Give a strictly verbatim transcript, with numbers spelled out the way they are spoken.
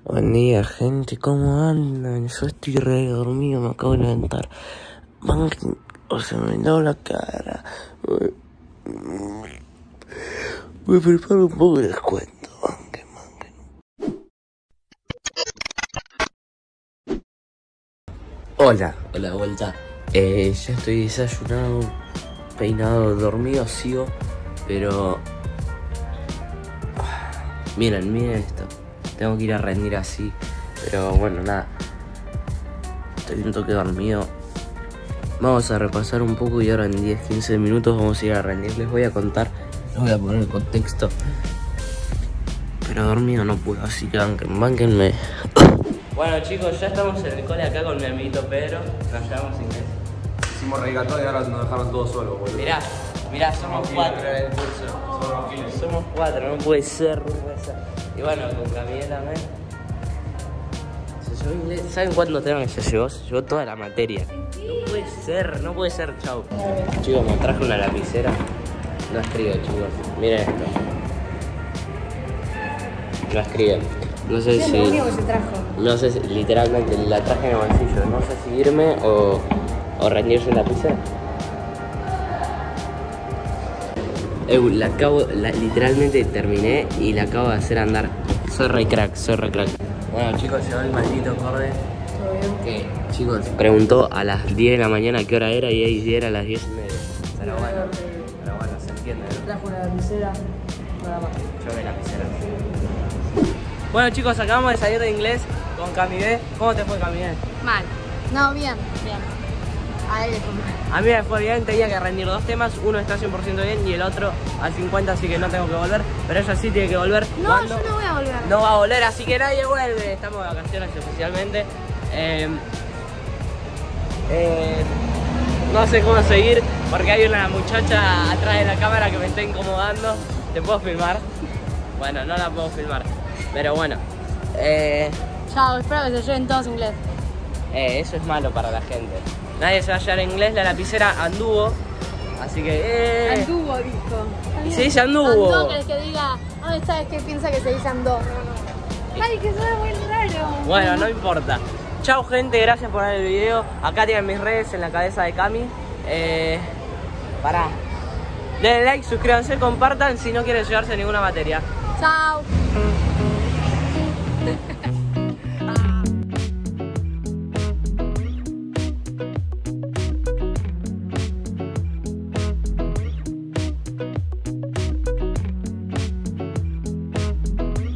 Buen día, gente, ¿cómo andan? Yo estoy re dormido, me acabo de levantar. Banquen, o sea, me da la cara. Me preparo un poco de descuento. Banquen, banquen. Hola, hola, vuelta. Eh, ya estoy desayunado, peinado, dormido, sigo, pero... Miren, miren esto. Tengo que ir a rendir así, pero bueno, nada. Estoy un toque dormido. Vamos a repasar un poco y ahora en diez a quince minutos vamos a ir a rendir. Les voy a contar, les voy a poner el contexto. Pero dormido no puedo, así que banquen, banquenme. Bueno chicos, ya estamos en el cole acá con mi amiguito Pedro. Nos llevamos inglés. Hicimos reggaetón y ahora nos dejaron todos solos, boludo. Mirá, mirá, somos cuatro en el curso. Somos cuatro, no puede ser, no puede ser. Y bueno, con Camila también. Se llevó inglés. ¿Saben cuánto tema que se llevó? Se llevó toda la materia. No puede ser, no puede ser, chau. Chicos, me traje una lapicera. No escribe, chicos. Miren esto. No escribe. No sé si... Es lo único que se trajo. No sé si, literalmente, la traje en el bolsillo. No sé si irme o, o rendirse en la lapicera. Eh, la acabo, la, literalmente terminé y la acabo de hacer andar. Soy re crack, soy re crack. Bueno chicos, llegó el maldito corde. Todo bien. Que, chicos, preguntó a las diez de la mañana qué hora era y ahí era a las diez y media. Pero bueno, pero bueno, se entiende, ¿no? Trajo una lapicera, nada más. Yo me lapicera. Bueno chicos, acabamos de salir de inglés con Camille. ¿Cómo te fue, Camille? Mal. No, bien, bien. A él le fue mal. A mí me fue bien, tenía que rendir dos temas, uno está cien por ciento bien y el otro al cincuenta, así que no tengo que volver, pero ella sí tiene que volver. No, ¿Cuándo? yo no voy a volver. No va a volver, así que nadie vuelve, estamos de vacaciones oficialmente. Eh, eh, no sé cómo seguir, porque hay una muchacha atrás de la cámara que me está incomodando. ¿Te puedo filmar? Bueno, no la puedo filmar, pero bueno. Eh, Chao, espero que se lleven todos inglés. eh, eso es malo para la gente. Nadie se va a llevar en inglés, la lapicera anduvo, así que... Eh. Anduvo, dijo. Y se dice anduvo. Andó, que el que diga, ¿dónde está? Es que piensa que se dice andó. No, no. Ay, que suena muy raro. Bueno, no importa. Chau gente, gracias por ver el video. Acá tienen mis redes en la cabeza de Cami. Eh, pará. Denle like, suscríbanse, compartan si no quieren llevarse ninguna materia. Chao.